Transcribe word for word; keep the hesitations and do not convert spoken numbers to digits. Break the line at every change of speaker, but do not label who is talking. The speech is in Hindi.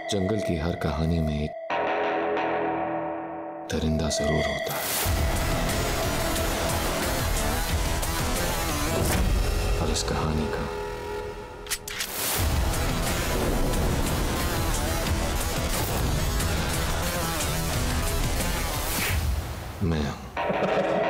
जंगल की हर कहानी में एक दरिंदा जरूर होता है, और इस कहानी का मैं हूं।